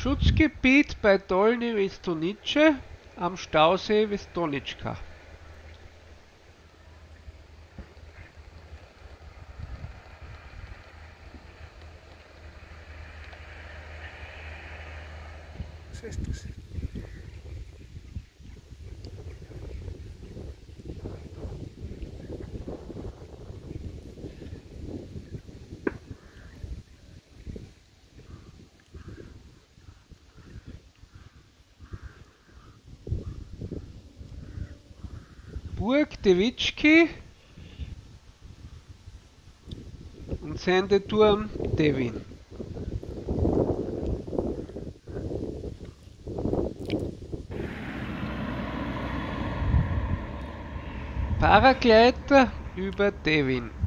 Schutzgebiet bei Dolny Vistonice am Stausee Vistonicca. Was ist das? Burg Devicki und Sendeturm Devin. Paragleiter über Devin.